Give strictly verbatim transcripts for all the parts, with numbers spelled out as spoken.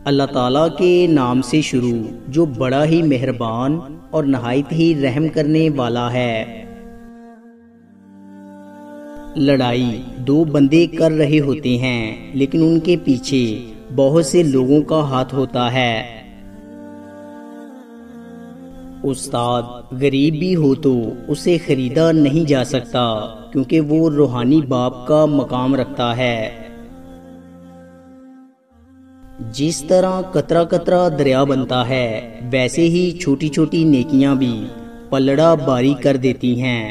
اللہ تعالیٰ کے نام سے شروع جو بڑا ہی مہربان اور نہایت ہی رحم کرنے والا ہے۔ لڑائی دو بندے کر رہے ہوتے ہیں لیکن ان کے پیچھے بہت سے لوگوں کا ہاتھ ہوتا ہے۔ استاد غریب بھی ہو تو اسے خریدا نہیں جا سکتا کیونکہ وہ روحانی باپ کا مقام رکھتا ہے۔ جس طرح قطرہ قطرہ دریا بنتا ہے ویسے ہی چھوٹی چھوٹی نیکیاں بھی پلڑا باری کر دیتی ہیں۔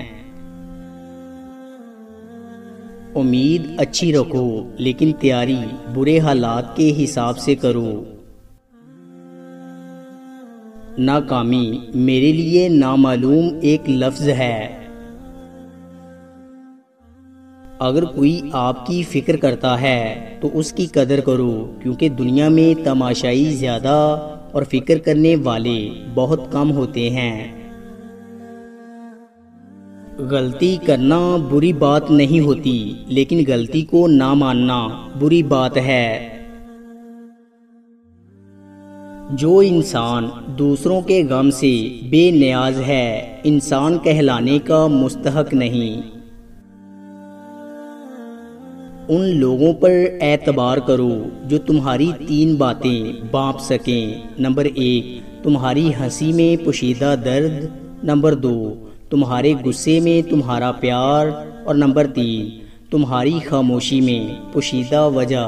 امید اچھی رکھو لیکن تیاری برے حالات کے حساب سے کرو۔ ناکامی میرے لیے نامعلوم ایک لفظ ہے۔ اگر کوئی آپ کی فکر کرتا ہے تو اس کی قدر کرو کیونکہ دنیا میں تماشائی زیادہ اور فکر کرنے والے بہت کم ہوتے ہیں۔ غلطی کرنا بری بات نہیں ہوتی لیکن غلطی کو نہ ماننا بری بات ہے۔ جو انسان دوسروں کے غم سے بے نیاز ہے انسان کہلانے کا مستحق نہیں۔ ان لوگوں پر اعتبار کرو جو تمہاری تین باتیں بانپ سکیں۔ نمبر ایک، تمہاری ہنسی میں پوشیدہ درد۔ نمبر دو، تمہارے غصے میں تمہارا پیار۔ اور نمبر تین، تمہاری خاموشی میں پوشیدہ وجہ۔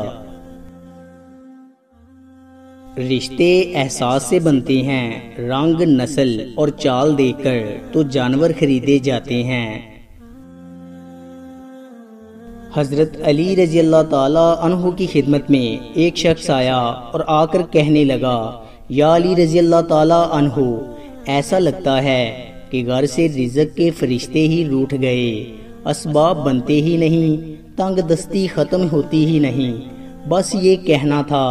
رشتے احساس سے بنتے ہیں، رنگ، نسل اور چال دیکھ کر تو جانور خریدے جاتے ہیں۔ حضرت علی رضی اللہ تعالیٰ عنہ کی خدمت میں ایک شخص آیا اور آ کر کہنے لگا، یا علی رضی اللہ تعالیٰ عنہ، ایسا لگتا ہے کہ گھر سے رزق کے فرشتے ہی روٹھ گئے، اسباب بنتے ہی نہیں، تنگ دستی ختم ہوتی ہی نہیں، بس یہ کہنا تھا۔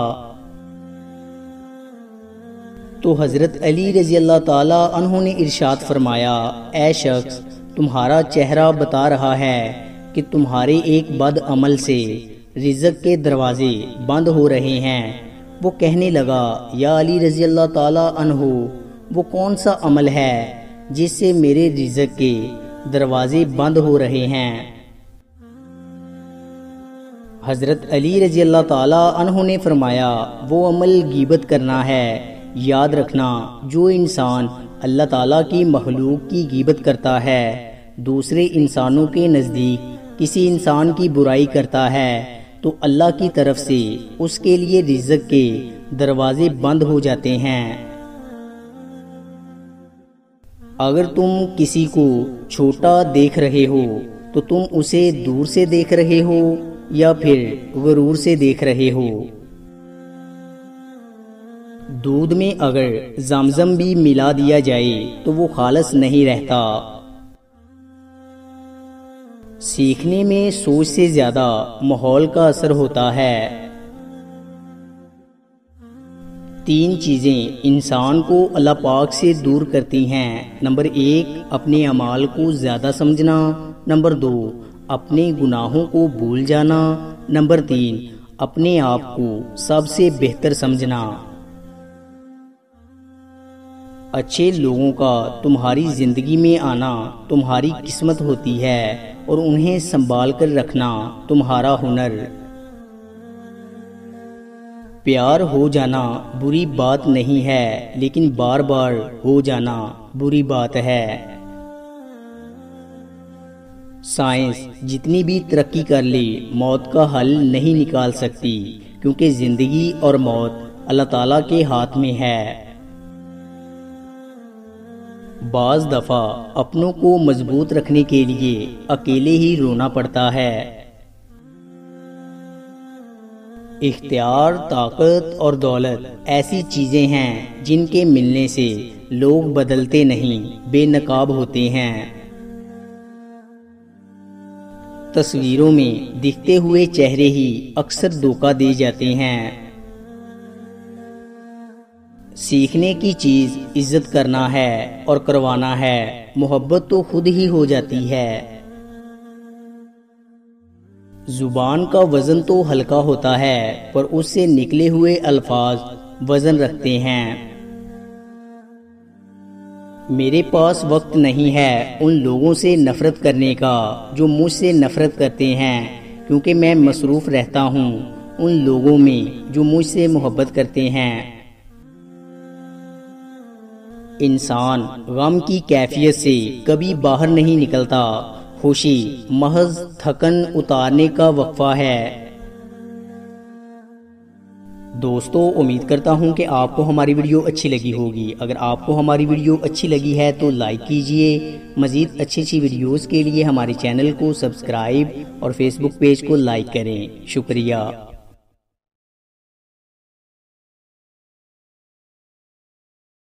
تو حضرت علی رضی اللہ تعالیٰ عنہ نے ارشاد فرمایا، اے شخص، تمہارا چہرہ بتا رہا ہے کہ تمہارے ایک بد عمل سے رزق کے دروازے بند ہو رہے ہیں۔ وہ کہنے لگا، یا علی رضی اللہ تعالیٰ عنہ، وہ کون سا عمل ہے جس سے میرے رزق کے دروازے بند ہو رہے ہیں؟ حضرت علی رضی اللہ تعالیٰ عنہ نے فرمایا، وہ عمل غیبت کرنا ہے۔ یاد رکھنا، جو انسان اللہ تعالیٰ کی مخلوق کی غیبت کرتا ہے، دوسرے انسانوں کے نزدیک کسی انسان کی برائی کرتا ہے تو اللہ کی طرف سے اس کے لیے رزق کے دروازے بند ہو جاتے ہیں۔ اگر تم کسی کو چھوٹا دیکھ رہے ہو تو تم اسے دور سے دیکھ رہے ہو یا پھر غرور سے دیکھ رہے ہو۔ دودھ میں اگر زمزم بھی ملا دیا جائے تو وہ خالص نہیں رہتا۔ سیکھنے میں سوچ سے زیادہ ماحول کا اثر ہوتا ہے۔ تین چیزیں انسان کو اللہ پاک سے دور کرتی ہیں۔ نمبر ایک، اپنے اعمال کو زیادہ سمجھنا۔ نمبر دو، اپنے گناہوں کو بھول جانا۔ نمبر تین، اپنے آپ کو سب سے بہتر سمجھنا۔ اچھے لوگوں کا تمہاری زندگی میں آنا تمہاری قسمت ہوتی ہے اور انہیں سنبھال کر رکھنا تمہارا ہنر۔ پیار ہو جانا بری بات نہیں ہے لیکن بار بار ہو جانا بری بات ہے۔ سائنس جتنی بھی ترقی کر لے موت کا حل نہیں نکال سکتی کیونکہ زندگی اور موت اللہ تعالیٰ کے ہاتھ میں ہے۔ بعض دفعہ اپنوں کو مضبوط رکھنے کے لیے اکیلے ہی رونا پڑتا ہے۔ اختیار، طاقت اور دولت ایسی چیزیں ہیں جن کے ملنے سے لوگ بدلتے نہیں، بے نقاب ہوتے ہیں۔ تصویروں میں دکھتے ہوئے چہرے ہی اکثر دھوکہ دے جاتے ہیں۔ سیکھنے کی چیز عزت کرنا ہے اور کروانا ہے، محبت تو خود ہی ہو جاتی ہے۔ زبان کا وزن تو ہلکا ہوتا ہے پر اس سے نکلے ہوئے الفاظ وزن رکھتے ہیں۔ میرے پاس وقت نہیں ہے ان لوگوں سے نفرت کرنے کا جو مجھ سے نفرت کرتے ہیں، کیونکہ میں مصروف رہتا ہوں ان لوگوں میں جو مجھ سے محبت کرتے ہیں۔ انسان غم کی کیفیت سے کبھی باہر نہیں نکلتا، خوشی محض تھکن اتارنے کا وقفہ ہے۔ دوستو، امید کرتا ہوں کہ آپ کو ہماری ویڈیو اچھی لگی ہوگی۔ اگر آپ کو ہماری ویڈیو اچھی لگی ہے تو لائک کیجئے۔ مزید اچھی اچھی ویڈیوز کے لیے ہمارے چینل کو سبسکرائب اور فیس بک پیج کو لائک کریں۔ شکریہ۔